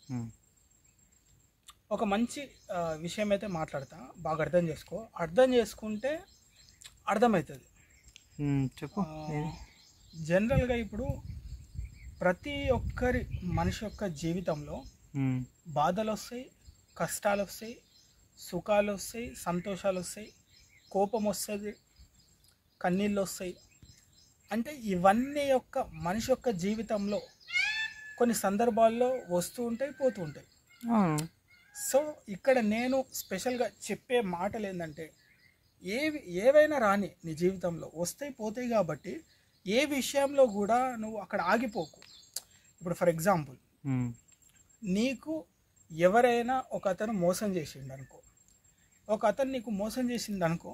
ఒక మంచి విషయం అయితే మాట్లాడతా, బాగా అర్థం చేసుకో. అర్థం చేసుకుంటే అర్థమవుతుంది. చెప్పు. జనరల్గా ఇప్పుడు ప్రతి ఒక్కరి మనిషి యొక్క జీవితంలో బాధలు వస్తాయి, కష్టాలు వస్తాయి, సుఖాలు వస్తాయి, సంతోషాలు వస్తాయి, కోపం వస్తుంది, కన్నీళ్ళు వస్తాయి. అంటే ఇవన్నీ యొక్క మనిషి యొక్క జీవితంలో కొన్ని సందర్భాల్లో వస్తూ ఉంటాయి, పోతూ ఉంటాయి. సో ఇక్కడ నేను స్పెషల్గా చెప్పే మాటలు ఏంటంటే, ఏవైనా రాని నీ జీవితంలో వస్తాయి పోతాయి, కాబట్టి ఏ విషయంలో కూడా నువ్వు అక్కడ ఆగిపోకు. ఇప్పుడు ఫర్ ఎగ్జాంపుల్, నీకు ఎవరైనా ఒక అతను మోసం చేసిండు అనుకో, ఒక అతను నీకు మోసం చేసిండు అనుకో,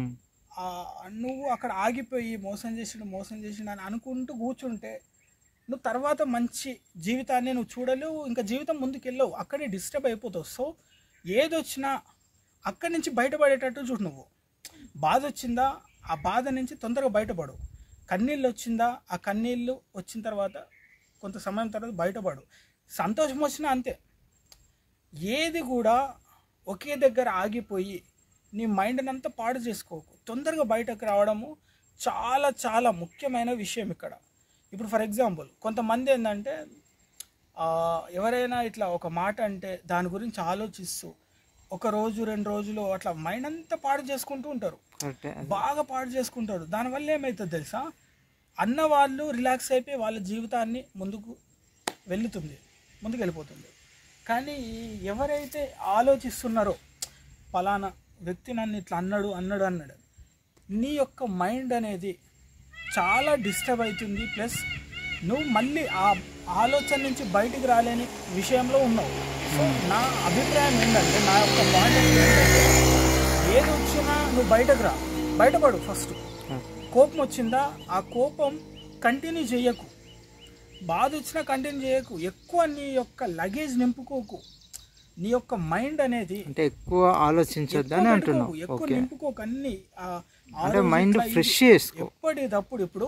నువ్వు అక్కడ ఆగిపోయి మోసం చేసిండు అని అనుకుంటూ కూర్చుంటే నువ్వు తర్వాత మంచి జీవితాన్ని నువ్వు చూడలేవు, ఇంకా జీవితం ముందుకు వెళ్ళవు, అక్కడే డిస్టర్బ్ అయిపోతావు. సో ఏదొచ్చినా అక్కడి నుంచి బయటపడేటట్టు చూడు. నువ్వు బాధ వచ్చిందా, ఆ బాధ నుంచి తొందరగా బయటపడు. కన్నీళ్ళు వచ్చిందా, ఆ కన్నీళ్ళు వచ్చిన తర్వాత కొంత సమయం తర్వాత బయటపడు. సంతోషం వచ్చినా అంతే. ఏది కూడా ఒకే దగ్గర ఆగిపోయి నీ మైండ్ని అంతా పాడు చేసుకోకు. తొందరగా బయటకు రావడము చాలా చాలా ముఖ్యమైన విషయం ఇక్కడ. ఇప్పుడు ఫర్ ఎగ్జాంపుల్, కొంతమంది ఏంటంటే ఎవరైనా ఇట్లా ఒక మాట అంటే దాని గురించి ఆలోచిస్తూ ఒక రోజు 2 రోజులు అట్లా మైండ్ అంతా పాడు చేసుకుంటూ ఉంటారు, బాగా పాడు చేసుకుంటారు. దానివల్ల ఏమవుతుంది తెలుసా, అన్నవాళ్ళు రిలాక్స్ అయిపోయి వాళ్ళ జీవితాన్ని ముందుకు వెళ్ళిపోతుంది. కానీ ఎవరైతే ఆలోచిస్తున్నారో పలానా వ్యక్తి నన్ను ఇట్లా అన్నాడు, నీ యొక్క మైండ్ అనేది చాలా డిస్టర్బ్ అవుతుంది. ప్లస్ నువ్వు మళ్ళీ ఆ ఆలోచన నుంచి బయటికి రాలేని విషయంలో ఉన్నావు. సో నా అభిప్రాయం ఏంటంటే, నా యొక్క పాయింట్ ఏంటంటే, ఏది వచ్చినా నువ్వు బయటపడు. ఫస్ట్ కోపం వచ్చిందా, ఆ కోపం కంటిన్యూ చేయకు. బాధ వచ్చినా కంటిన్యూ చేయకు. ఎక్కువ నీ యొక్క లగేజ్ నింపుకోకు. నీ యొక్క మైండ్ అనేది అంటే ఎక్కువ ఆలోచించొద్దని అంటున్నావు. ఎక్కువ నింపుకోకు. అన్ని మైండ్ ఫ్రెష్ చేసుకో ఎప్పటికప్పుడు. ఇప్పుడు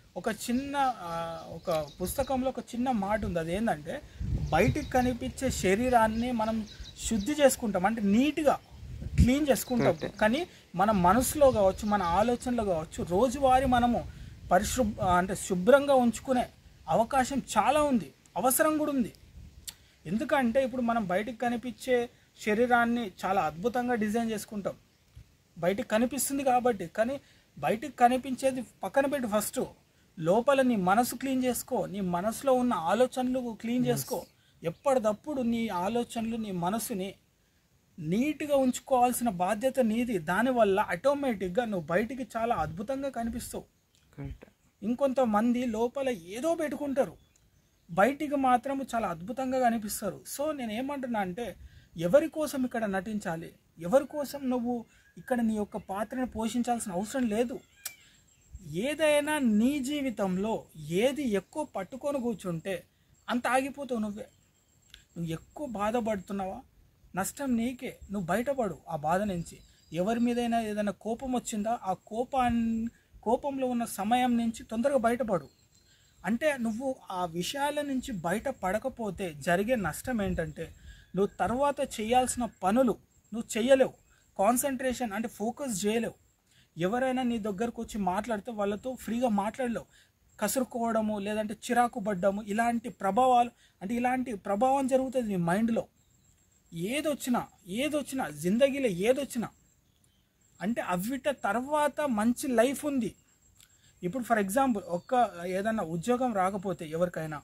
ఒక పుస్తకంలో ఒక చిన్న మాట ఉంది. అది ఏంటంటే, బయటికి కనిపించే శరీరాన్ని మనం శుద్ధి చేసుకుంటాం, అంటే నీట్గా క్లీన్ చేసుకుంటాం. కానీ మన మనసులో కావచ్చు, మన ఆలోచనలో కావచ్చు, రోజువారీ మనము శుభ్రంగా ఉంచుకునే అవకాశం చాలా ఉంది, అవసరం కూడా ఉంది. ఎందుకంటే ఇప్పుడు మనం బయటికి కనిపించే శరీరాన్ని చాలా అద్భుతంగా డిజైన్ చేసుకుంటాం, బయటికి కనిపిస్తుంది కాబట్టి. కానీ బయటికి కనిపించేది పక్కన పెట్టి ఫస్ట్ లోపల నీ మనసు క్లీన్ చేసుకో. నీ మనసులో ఉన్న ఆలోచనలు క్లీన్ చేసుకో. ఎప్పటికప్పుడు నీ ఆలోచనలు, నీ మనసుని నీట్గా ఉంచుకోవాల్సిన బాధ్యత నీది. దానివల్ల ఆటోమేటిక్గా నువ్వు బయటికి చాలా అద్భుతంగా కనిపిస్తావు. ఇంకొంతమంది లోపల ఏదో పెట్టుకుంటారు, బయటికి మాత్రం చాలా అద్భుతంగా కనిపిస్తారు. సో నేను ఏమంటున్నా అంటే, ఎవరి కోసం ఇక్కడ నటించాలి, ఎవరి కోసం నువ్వు ఇక్కడ నీ యొక్క పాత్రను పోషించాల్సిన అవసరం లేదు. ఏదైనా నీ జీవితంలో ఏది ఎక్కువ పట్టుకొని కూర్చుంటే అంత ఆగిపోతావు. నువ్వు ఎక్కువ బాధపడుతున్నావా, నష్టం నీకే. నువ్వు బయటపడు ఆ బాధ నుంచి. ఎవరి మీదైనా ఏదైనా కోపం వచ్చిందా, ఆ కోపంలో ఉన్న సమయం నుంచి తొందరగా బయటపడు. అంటే నువ్వు ఆ విషయాల నుంచి బయట పడకపోతే జరిగే నష్టం ఏంటంటే, నువ్వు తర్వాత చేయాల్సిన పనులు నువ్వు చేయలేవు. కాన్సన్ట్రేషన్ అంటే ఫోకస్ చేయలేవు. ఎవరైనా నీ దగ్గరకు వచ్చి మాట్లాడితే వాళ్ళతో ఫ్రీగా మాట్లాడలేవు. కసురుకోవడము, లేదంటే చిరాకు పడ్డము, ఇలాంటి ప్రభావం జరుగుతుంది నీ మైండ్లో. ఏదొచ్చినా జిందగీలో ఏదొచ్చినా అంటే అవిట తర్వాత మంచి లైఫ్ ఉంది. ఇప్పుడు ఫర్ ఎగ్జాంపుల్, ఏదన్నా ఉద్యోగం రాకపోతే ఎవరికైనా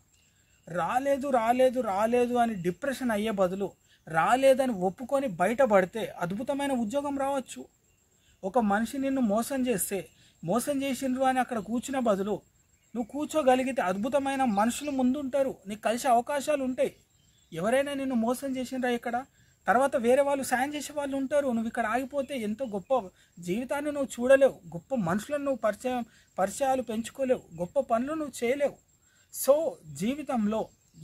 రాలేదు అని డిప్రెషన్ అయ్యే బదులు రాలేదని ఒప్పుకొని బయటపడితే అద్భుతమైన ఉద్యోగం రావచ్చు. ఒక మనిషి నిన్ను మోసం చేసిండ్రు అని అక్కడ కూర్చునే బదులు నువ్వు కూర్చోగలిగితే అద్భుతమైన మనుషులు ముందుంటారు, నీకు కలిసే అవకాశాలు ఉంటాయి. ఎవరైనా నిన్ను మోసం చేసిండ్రా ఇక్కడ, తర్వాత వేరే వాళ్ళు సాయం చేసే వాళ్ళు ఉంటారు. నువ్వు ఇక్కడ ఆగిపోతే ఎంతో గొప్ప జీవితాన్ని నువ్వు చూడలేవు, గొప్ప మనుషులను నువ్వు పరిచయాలు పెంచుకోలేవు, గొప్ప పనులు నువ్వు చేయలేవు. సో జీవితంలో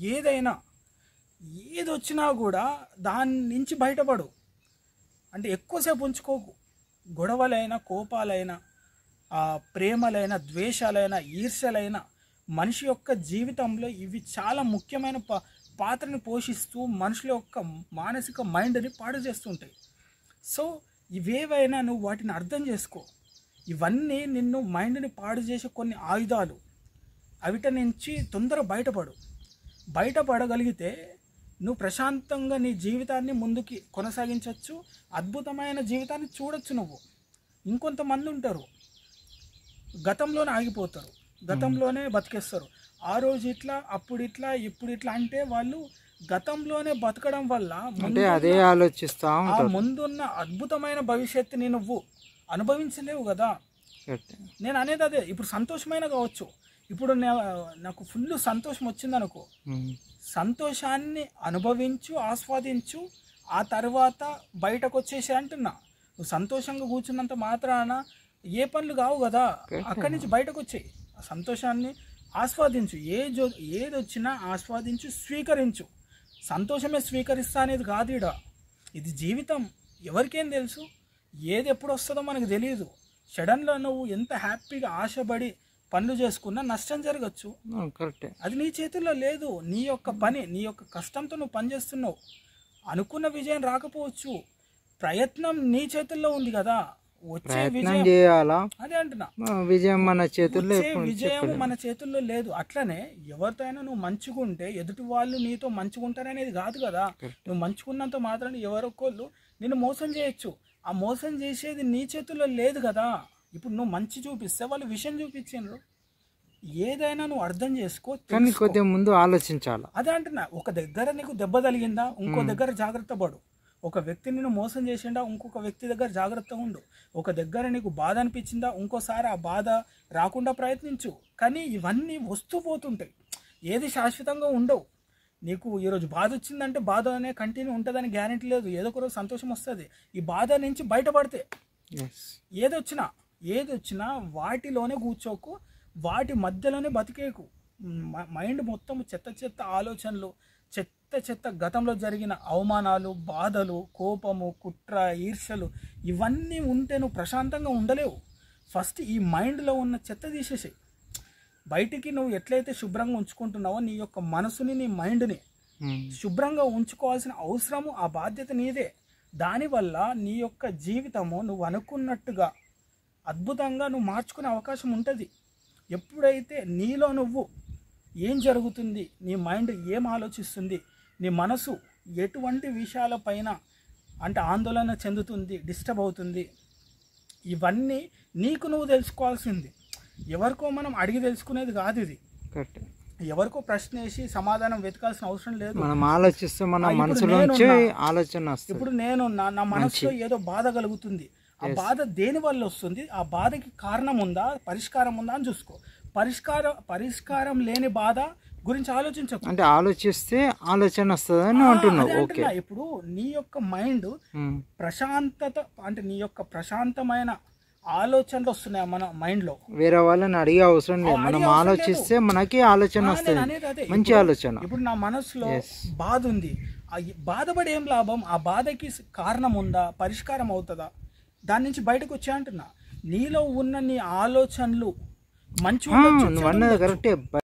ఏదొచ్చినా కూడా దాని నుంచి బయటపడు. అంటే ఎక్కువసేపు ఉంచుకోకు. గొడవలైనా, కోపాలైనా, ప్రేమలైన, ద్వేషాలైన, ఈర్ష్యలైన మనిషి యొక్క జీవితంలో ఇవి చాలా ముఖ్యమైన పాత్రని పోషిస్తూ మనుషుల యొక్క మానసిక మైండ్ని పాడు చేస్తుంటాయి. సో ఇవేవైనా నువ్వు వాటిని అర్థం చేసుకో. ఇవన్నీ నిన్ను మైండ్ని పాడు చేసే కొన్ని ఆయుధాలు. అవిట నుంచి తొందర బయటపడగలిగితే నువ్వు ప్రశాంతంగా నీ జీవితాన్ని ముందుకి కొనసాగించవచ్చు, అద్భుతమైన జీవితాన్ని చూడొచ్చు. నువ్వు ఇంకొంతమంది ఉంటారు గతంలోనే ఆగిపోతారు, గతంలోనే బతికేస్తారు. ఆ రోజు ఇట్లా, అప్పుడు ఇట్లా, ఇప్పుడు ఇట్లా అంటే వాళ్ళు గతంలోనే బతకడం వల్ల అదే ఆలోచిస్తా ఆ ముందున్న అద్భుతమైన భవిష్యత్తుని నువ్వు అనుభవించలేవు కదా. నేను అనేది అదే. ఇప్పుడు సంతోషమైన కావచ్చు, ఇప్పుడు నాకు ఫుల్ సంతోషం వచ్చిందనుకో, సంతోషాన్ని అనుభవించు, ఆస్వాదించు, ఆ తర్వాత బయటకు వచ్చేసి అంటున్నా. నువ్వు సంతోషంగా కూర్చున్నంత మాత్రాన ఏ పనులు కావు కదా, అక్కడి నుంచి బయటకు వచ్చేయి. ఆ సంతోషాన్ని ఆస్వాదించు, ఏది వచ్చినా ఆస్వాదించు, స్వీకరించు. సంతోషమే స్వీకరిస్తా అనేది కాదు ఈడ. ఇది జీవితం. ఎవరికేం తెలుసు ఏది ఎప్పుడు వస్తుందో మనకు తెలియదు. సడన్లో నువ్వు ఎంత హ్యాపీగా ఆశపడి పనులు చేసుకున్నా నష్టం జరగచ్చు. కరెక్టే. అది నీ చేతుల్లో లేదు. నీ యొక్క పని, నీ యొక్క కష్టంతో నువ్వు పని చేస్తున్నావు. అనుకున్న విజయం రాకపోవచ్చు, ప్రయత్నం నీ చేతుల్లో ఉంది కదా. వచ్చే విజయం చేయాలా, అదే అంటున్నా, విజయం మన చేతుల్లో, విజయం మన చేతుల్లో లేదు. అట్లనే ఎవరితో అయినా నువ్వు మంచిగుంటే ఎదుటి వాళ్ళు నీతో మంచిగుంటారనేది కాదు కదా. నువ్వు మంచిగున్నంత మాత్రాన్ని ఎవరొకళ్ళు నిన్ను మోసం చేయొచ్చు. ఆ మోసం చేసేది నీ చేతుల్లో లేదు కదా. ఇప్పుడు నువ్వు మంచి చూపిస్తే వాళ్ళు విషయం చూపించారు. ఏదైనా నువ్వు అర్థం చేసుకో, కానీ కొద్దిగా ముందు ఆలోచించాలి. అదే అంటున్నా. ఒక దగ్గర నీకు దెబ్బ తగిలిందా, ఇంకో దగ్గర జాగ్రత్త పడు. ఒక వ్యక్తి నిన్ను మోసం చేసిండా, ఇంకొక వ్యక్తి దగ్గర జాగ్రత్తగా ఉండు. ఒక దగ్గర నీకు బాధ అనిపించిందా, ఇంకోసారి ఆ బాధ రాకుండా ప్రయత్నించు. కానీ ఇవన్నీ వస్తూ పోతుంటాయి, ఏది శాశ్వతంగా ఉండవు. నీకు ఈరోజు బాధ వచ్చిందంటే బాధ అనే కంటిన్యూ ఉంటుందని గ్యారెంటీ లేదు. ఏదో ఒక రోజు సంతోషం వస్తుంది. ఈ బాధ నుంచి బయటపడితే ఏదొచ్చినా వాటిలోనే కూర్చోకు, వాటి మధ్యలోనే బతికేకు. మైండ్ మొత్తం చెత్త ఆలోచనలు, చెత్త గతంలో జరిగిన అవమానాలు, బాధలు, కోపము, కుట్ర, ఈర్ష్యలు ఇవన్నీ ఉంటే నువ్వు ప్రశాంతంగా ఉండలేవు. ఫస్ట్ ఈ మైండ్లో ఉన్న చెత్త తీసేసాయి. బయటికి నువ్వు ఎట్లయితే శుభ్రంగా ఉంచుకుంటున్నావో నీ యొక్క మనసుని, నీ మైండ్ని శుభ్రంగా ఉంచుకోవాల్సిన అవసరము, ఆ బాధ్యత నీదే. దానివల్ల నీ యొక్క జీవితము నువ్వు అనుకున్నట్టుగా అద్భుతంగా నువ్వు మార్చుకునే అవకాశం ఉంటుంది. ఎప్పుడైతే నీలో నువ్వు ఏం జరుగుతుంది, నీ మైండ్ ఏం ఆలోచిస్తుంది, నీ మనసు ఎటువంటి విషయాలపైన అంటే ఆందోళన చెందుతుంది, డిస్టర్బ్ అవుతుంది, ఇవన్నీ నీకు నువ్వు తెలుసుకోవాల్సింది. ఎవరికో మనం అడిగి తెలుసుకునేది కాదు ఇది. ఎవరికో ప్రశ్న వేసి సమాధానం వెతకాల్సిన అవసరం లేదు. మనం ఆలోచిస్తే మన మనసులోంచి ఆలోచన వస్తుంది. ఇప్పుడు నేను నా మనసులో ఏదో బాధ కలుగుతుంది, ఆ బాధ దేని వల్ల వస్తుంది, ఆ బాధకి కారణం ఉందా, పరిష్కారం ఉందా అని చూసుకో. పరిష్కారం లేని బాధ గురించి ఆలోచించకు. అంటే ఆలోచిస్తే ఆలోచన వస్తుందని అంటున్నావు. ఓకే. ఇప్పుడు నీ యొక్క మైండ్ ప్రశాంతత అంటే నీ యొక్క ప్రశాంతమైన ఆలోచనలు వస్తున్నాయి మన మైండ్ లో. వేరే వాళ్ళని అడిగే అవసరం లేదు, మనం ఆలోచిస్తే మనకి ఆలోచన వస్తుంది, మంచి ఆలోచన. ఇప్పుడు నా మనసులో బాధ ఉంది, బాధపడి ఏం లాభం? ఆ బాధకి కారణం ఉందా, పరిష్కారం అవుతుందా, దాని నుంచి బయటకు వచ్చా అంటున్నా. నీలో ఉన్న నీ ఆలోచనలు మంచి కరెక్టే.